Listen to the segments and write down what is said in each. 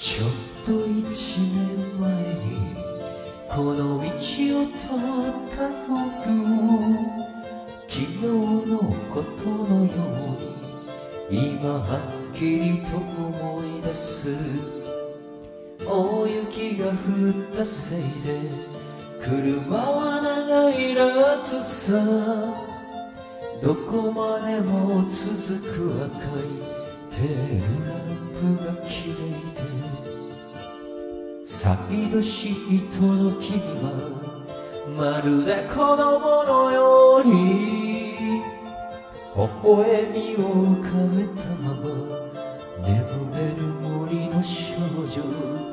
ちょっと1年前にこの道を通った夜、昨日のことのように今はっきりと思い出す。大雪が降ったせいで車は長い夏さ、どこまでも続く赤いテールランプが綺麗で、サイドシートの君はまるで子供のように微笑みを浮かべたまま眠れる森の少女、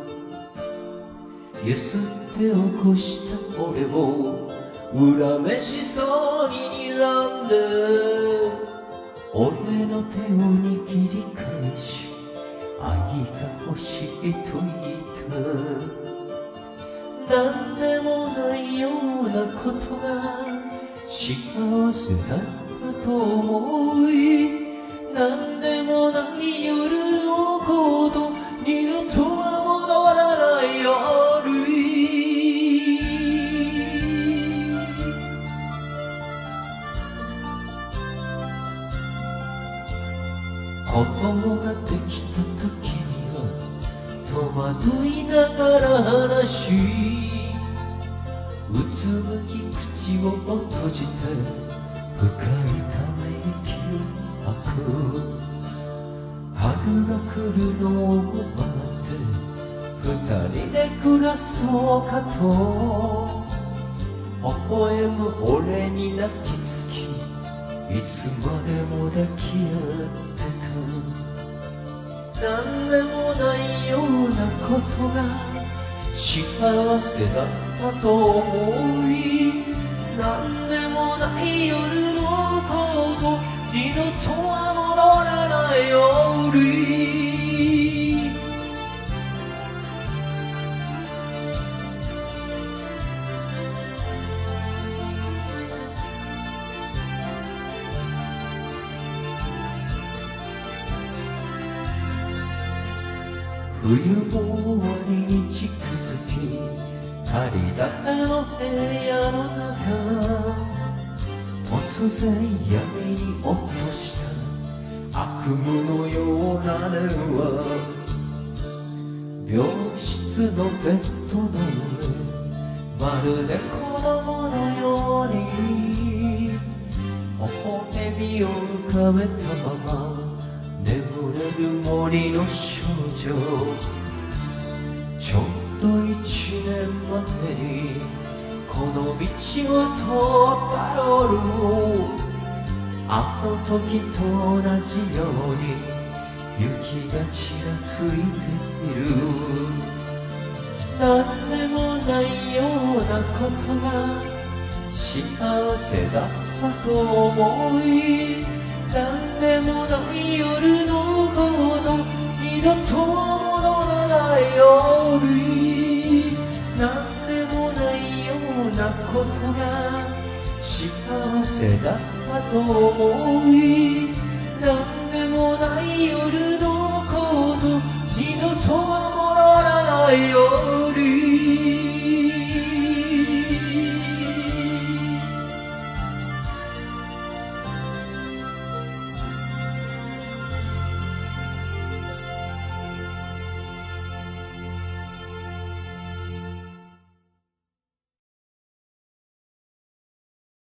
ゆすって起こした俺を恨めしそうに睨んで、俺の手を握り返し愛が欲しいと言った。何でもないようなことが幸せだったと思い、何でもない夜のこと二度とは戻らない夜。子供ができた時には戸惑いながら話し、うつむき口を閉じて深いため息を吐く。春が来るのを待って二人で暮らそうかと微笑む俺に泣きつき、いつまでも抱き合ってた。何でもないようなことが幸せだったと思い、何でもない夜のこと二度とは戻らない夜。冬も終わりに近づき、借り立ての部屋の中、突然闇に落とした悪夢のような電話。病室のベッドの上、まるで子供のように微笑みを浮かべたまま眠れる森の少女。ちょっと1年前にこの道を通った夜、あの時と同じように雪がちらついている。何でもないようなことが幸せだったと思い、何でもない夜のこと二度と戻らない夜。何でもないようなことが幸せだったと思い、